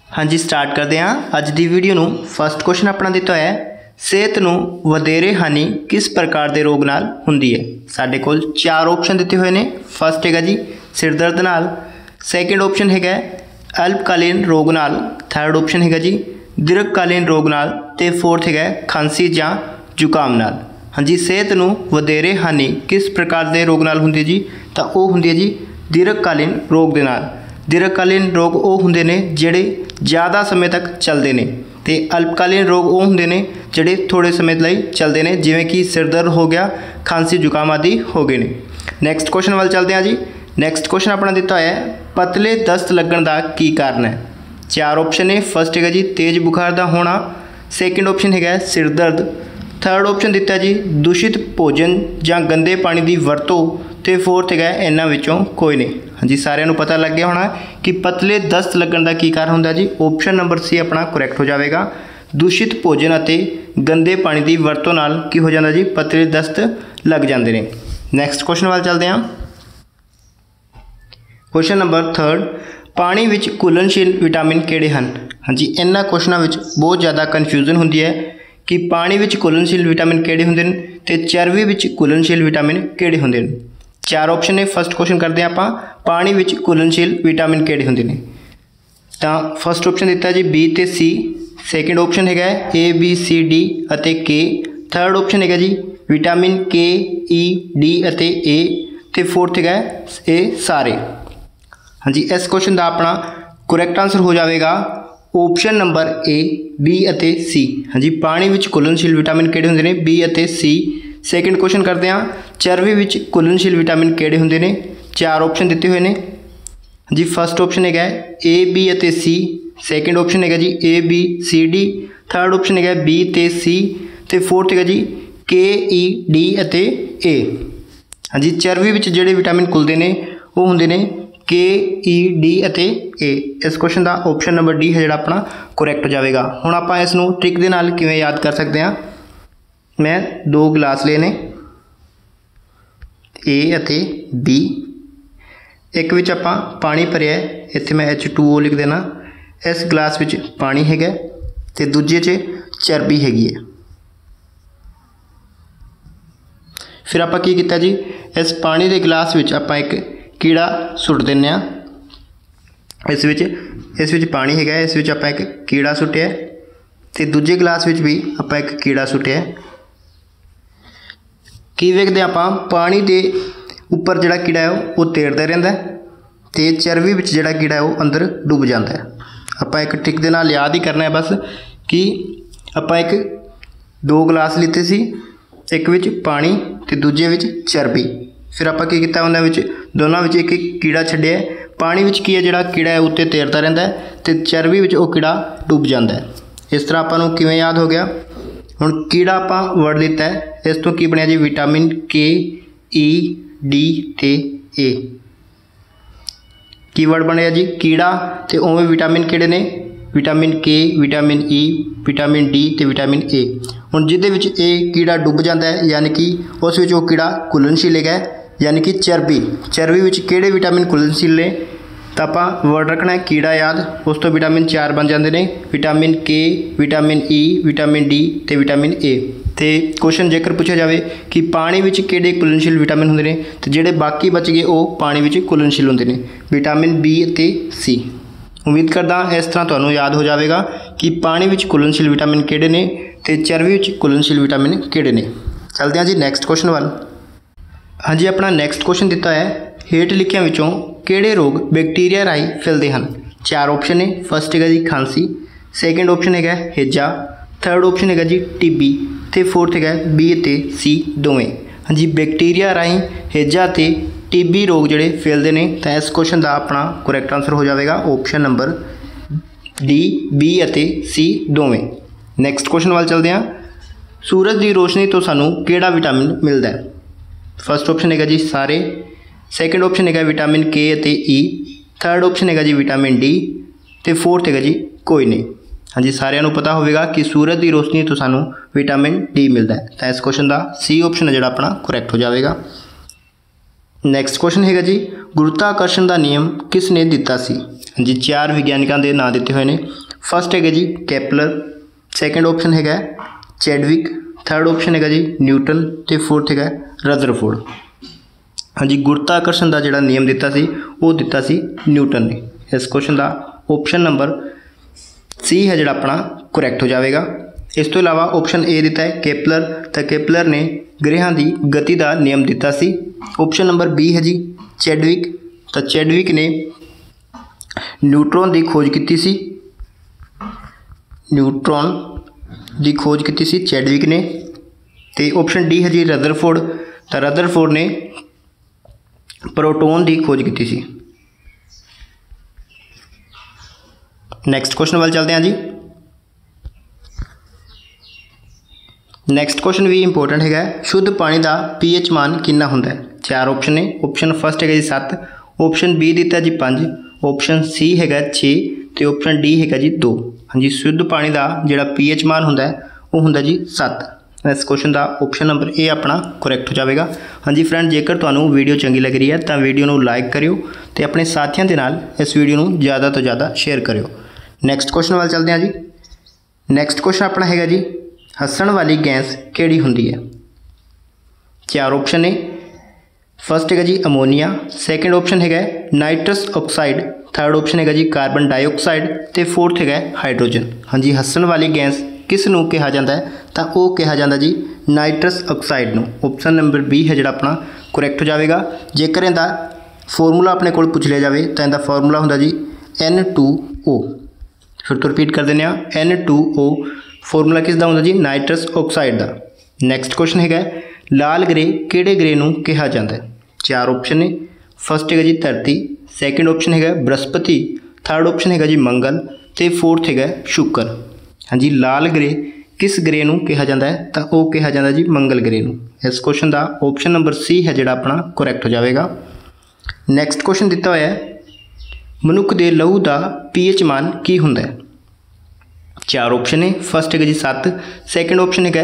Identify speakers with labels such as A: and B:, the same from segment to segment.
A: हाँ जी स्टार्ट करते हैं अज की वीडियो नूं। फस्ट क्वेश्चन अपना दिता है, सेहत नूं वधेरे हानि किस प्रकार के रोग नाल हुंदी है। साडे कोल चार ऑप्शन दिते हुए ने। फस्ट है जी सिर दर्द नाल, सैकेंड ऑप्शन है अल्पकालीन रोग नाल, थर्ड ऑप्शन है जी दीर्घकालीन रोग नाल ते फोर्थ है खांसी जां जुकाम नाल। हाँ जी सेहत नूं वधेरे हानि किस प्रकार के रोग नाल हुंदी जी, तो वह हुंदी है जी दीर्घकालीन रोग दे नाल। दीर्घकालीन रोग वो होंदे ने जिहड़े ज़्यादा समय तक चलते हैं, तो अल्पकालीन रोग वो होंदे ने जिहड़े थोड़े समय लई चलते हैं, जिवें कि सिर दर्द हो गया, खांसी जुकाम आदि हो गए ने। नैक्सट क्वेश्चन वाल चलते हैं जी। नैक्सट क्वेश्चन अपना दिता है, पतले दस्त लगन का की कारण है। चार ऑप्शन है। फस्ट है जी तेज बुखार का होना, सैकेंड ऑप्शन है सिर दर्द, थर्ड ऑप्शन दिता जी दूषित भोजन जां गंदे पानी की वरतों, तो फोर्थ है इन्हां विचों कोई नहीं। हाँ जी सारिਆਂ ਨੂੰ पता लग गया होना कि पतले दस्त लगन का की कारण होंदा जी। ऑप्शन नंबर सी अपना करैक्ट हो जाएगा। दूषित भोजन और गंदे पानी की वरतों नाल की हो जाता जी, पतले दस्त लग जाते हैं। नैक्सट क्वेश्चन वाल चलते हैं। क्वेश्चन नंबर थर्ड, पानी विच घुलनशील विटामिन किहड़े हन। हाँ जी इन्हां क्वेश्चनों में बहुत ज़्यादा कन्फ्यूजन होंदी है कि पानी विच घुलनशील विटामिन किहड़े हुंदे ने ते चरबी विच घुलनशील विटामिन किहड़े हुंदे ने। चार ऑप्शन ने। फस्ट क्वेश्चन करते हैं आप, पानी विच घुलनशील विटामिन किहड़े हुंदे ने। तो फस्ट ऑप्शन दिता जी बी ते सी, सैकेंड ऑप्शन है ए बी सी डी अते के, थर्ड ऑप्शन है जी विटामिन के ई डी अते ए, ते फोर्थ है ए सारे। हाँ जी इस क्वेश्चन का अपना करैक्ट आंसर हो जाएगा ऑप्शन नंबर ए बी अते सी। हाँ जी पानी विच घुलनशील विटामिन किहड़े हुंदे ने, बी अते सी। सैकेंड क्वेश्चन करते हैं, चरबी विच घुलनशील विटामिन किहड़े हुंदे ने। चार ऑप्शन दिते हुए ने जी। फस्ट ऑप्शन है ए बी अते सी, सैकेंड ऑप्शन है जी A B C D, third option है बी ते सी, ते फोर्थ है जी के ई डी अते ए। हाँ जी चरबी विच जिहड़े विटामिन घुलदे ने वो हुंदे ने के ई डी अते ए। इस क्वेश्चन का ऑप्शन नंबर डी है जिहड़ा अपना करैक्ट हो जाएगा। हुण आपां इस नूं ट्रिक दे नाल किवें याद कर सकते हैं। मैं दो गिलास लेने ए अते बी, एक विच आपां पानी भरिया है, इत्थे मैं H2O लिख देना। इस गिलास विच पानी है ते दूजे च चरबी हैगी है। फिर आपां की कीता जी, इस पानी के गिलास विच आपां एक कीड़ा सुट दिंदे आ। इस विच पानी है, इस विच आपां एक कीड़ा सुट्टिया ते दूजे गिलास विच भी आपां एक कीड़ा सुट्टिया। की वेखते आप पानी के उपर जोड़ा कीड़ा है वो तैरता रहता है, तो चरबी में जोड़ा कीड़ा है वो अंदर डूब जाता है। आप एक ट्रिक के नाल याद ही करना है बस कि आप एक दो गिलास लीते सी, एक विच पानी तो दूजे विच चरबी। फिर आप किया उन्होंने दोनों विच एक कीड़ा छड्डिया। पानी विच की है जोड़ा कीड़ा है उत्ते तैरता रहता है, तो चरबी विच वो कीड़ा डूब जाता है। इस तरह आपको किवें याद हो गया। हुण कीड़ा आप वर्ड लिता है, इस तो की बनया जी विटामिन के ई डी ते ए। की वर्ड बनया जी कीड़ा, तो उवें विटामिन किहड़े ने, vitamin K, vitamin E, vitamin D ते विटामिन ए। हुण जिहदे विच ए कीड़ा डुब जाता है यानी कि उस विच वो कीड़ा घुलनशील है, यानी कि चरबी विच किहड़े विटामिन घुलनशील ने, तो आप वर्ड रखना है कीड़ा याद। उस तो विटामिन चार बन जाते हैं, vitamin K, vitamin E, vitamin D ते विटामिन ए। तो क्वेश्चन जेकर पूछा जाए कि पानी विच किहड़े घुलनशील विटामिन होंदे ने, तो जिहड़े बाकी बच गए वो पानी विच घुलनशील होंदे ने, विटामिन बी ते सी। उम्मीद करदा इस तरह तुहानूं याद हो जाएगा कि पानी विच घुलनशील विटामिन किहड़े ने ते चरबी विच घुलनशील विटामिन किहड़े ने। चलते हैं जी नैक्सट क्वेश्चन वाल। हाँ जी अपना नैक्सट क्वेश्चन दिता है, हेठ लिखियां विचों किहड़े रोग बैक्टीरिया राही फैलते हैं। चार ऑप्शन ने। फस्ट है जी खांसी, सैकेंड ऑप्शन है हेजा, थर्ड ऑप्शन है जी टीबी, तो फोर्थ है बी ते सी दोवें। हाँ जी बैक्टीरिया राही हेजा ते टीबी रोग जोड़े फैलते हैं, तो इस क्वेश्चन का अपना करैक्ट आंसर हो जाएगा ऑप्शन नंबर डी बी अते सी दोवें। नैक्सट क्वेश्चन वाल चलते हैं, सूरज की रोशनी तो सानू किहड़ा विटामिन मिलता है। फस्ट ऑप्शन है जी सारे, सैकेंड ऑप्शन है विटामिन के अते ई, थर्ड ऑप्शन है जी विटामिन डी, तो फोर्थ है जी कोई नहीं। हाँ जी सारिਆਂ ਨੂੰ पता होगा कि सूरज की रोशनी तो सानू विटामिन डी मिलता है, तो इस क्वेश्चन का सी ऑप्शन है जो अपना करैक्ट हो जाएगा। नैक्सट क्वेश्चन है जी गुरुत्वाकर्षण का नियम किसने दिता सी। जी 4 ਵਿਗਿਆਨਿਕਾਂ ਦੇ ਨਾਂ ਦਿੱਤੇ ਹੋਏ ਨੇ। फस्ट है जी कैपलर, सैकेंड ऑप्शन है चैडविक, थर्ड ऑप्शन है जी न्यूटन तो फोर्थ है रदरफोर्ड। हाँ जी गुरुत्वाकर्षण का जिहड़ा नियम दिता सी वो दिता सी न्यूटन ने। इस क्वेश्चन का ऑप्शन नंबर सी है जिहड़ा अपना करैक्ट हो जाएगा। इस तो इलावा ऑप्शन ए दिता है कैपलर, तो कैपलर ने ग्रहां की गति का नियम दिता सी। ऑप्शन नंबर बी है जी चैडविक, तो चैडविक ने न्यूट्रॉन की खोज की सी, न्यूट्रॉन की खोज की सी चैडविक ने। तो ऑप्शन डी है जी रदरफोर्ड, तो रदरफोर्ड ने प्रोटोन की खोज की सी। नैक्सट क्वेश्चन वाल चलते हैं जी। नैक्सट क्वेश्चन भी इंपोर्टेंट है, शुद्ध पानी का pH मान कितना होंदा है। 4 ऑप्शन ने। ऑप्शन फस्ट है जी 7, ऑप्शन बी दिता जी 5, ऑप्शन सी है 6 तो ऑप्शन डी है जी 2। हाँ जी शुद्ध पानी का जिहड़ा pH मान होंदा है वो होंदा जी 7। इस क्वेश्चन का ऑप्शन नंबर ए अपना करैक्ट हो जाएगा। हाँ जी फ्रेंड जेकर तुहानू वीडियो चंगी लग रही है तो वीडियो नू लाइक करियो तो अपने साथियों के नाल इस वीडियो नू ज़्यादा तो ज़्यादा शेयर करियो। नैक्सट क्वेश्चन वाल चलते हैं जी। नैक्सट क्वेश्चन अपना है जी हसन वाली गैस किहड़ी हुंदी है। 4 ऑप्शन ने। फस्ट है जी अमोनीया, सैकेंड ऑप्शन है नाइट्रस ऑक्साइड, थर्ड ऑप्शन है जी कार्बन डाइऑक्साइड तो फोर्थ है हाइड्रोजन। हाँ जी हसन वाली गैस किस नूं कहा जाता है, तो वह कहा जाता जी नाइट्रस ऑक्साइड नूं। ऑप्शन नंबर बी है जिहड़ा अपना करैक्ट हो जाएगा। जेकर इहदा फॉर्मूला अपने कोल पूछ लिया जाए तो इहदा फॉर्मूला हुंदा जी N2O। फिर तो रिपीट कर देने N2O फॉर्मूला किसका हुंदा जी नाइट्रस ऑक्साइड का। नैक्सट क्वेश्चन है लाल ग्रे किहड़े ग्रे नूं कहा जाता है। 4 ऑप्शन ने। फस्ट है जी धरती, सैकेंड ऑप्शन है बृहस्पति, थर्ड ऑप्शन है जी मंगल तो फोर्थ है शुक्र। हाँ जी लाल ग्रे किस ग्रे नूं कहा जाता है, तो वह कहा जाता जी मंगल ग्रे नूं। इस क्वेश्चन का ऑप्शन नंबर सी है जिहड़ा अपना करैक्ट हो जाएगा। नैक्सट क्वेश्चन दिता हुआ है मनुख के लहू का pH मान की हुंदा है। 4 ऑप्शन ने। फस्ट है जी 7, सैकेंड ऑप्शन है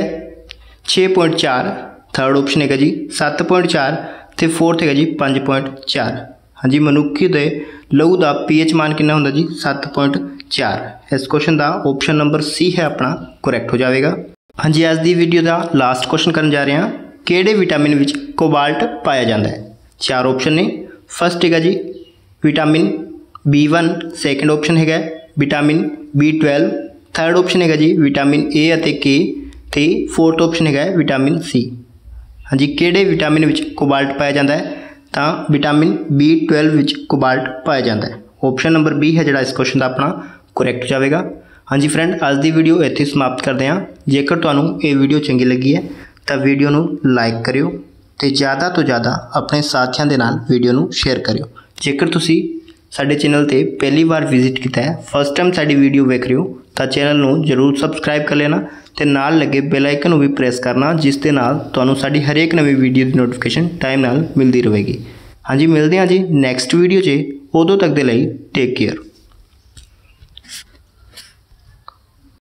A: 6.4, थर्ड ऑप्शन है जी 7.4 तो फोर्थ है जी 5.4। हाँ जी मनुखी के लहू का pH मान कितना होंदा जी 7.4। इस क्वेश्चन का ऑप्शन नंबर सी है अपना करैक्ट हो जाएगा। हाँ जी अज की वीडियो का लास्ट क्वेश्चन करन जा रहे हैं किहड़े विटामिन विच कोबाल्ट पाया जाता है। 4 ऑप्शन ने। फस्ट है जी विटामिन B1, सैकेंड ऑप्शन है विटामिन B12, थर्ड ऑप्शन है जी विटामिन ए और के तो फोर्थ ऑप्शन है विटामिन सी। हाँ जी किहड़े विटामिन विच कोबाल्ट पाया जाता है, तो विटामिन B12 विच कोबाल्ट पाया जाता है। ऑप्शन नंबर बी है जिहड़ा इस क्वेश्चन का अपना करैक्ट हो जाएगा। हाँ जी फ्रेंड अज की वीडियो इत्थे समाप्त करते हैं। जेकर तुहानू ये वीडियो चंगी लगी है तो वीडियो नू लाइक करियो तो ज़्यादा तो ज़्यादा अपने साथियों के नाल वीडियो नू शेयर करियो। जेकर तुसी साडे चैनल ते पहली बार विजिट किया है, फस्ट टाइम साडी वीडियो वेख रहे हो तो चैनल नू जरूर सबसक्राइब कर लेना तो नाल लगे बेल आइकन नू भी प्रेस करना जिस दे नाल तुहानू साडी हरेक नवी वीडियो की नोटिफिकेशन टाइम नाल मिलती रहेगी। हाँ जी मिलते हैं जी नैक्सट वीडियो 'च, उदों तक दे लई टेक केयर।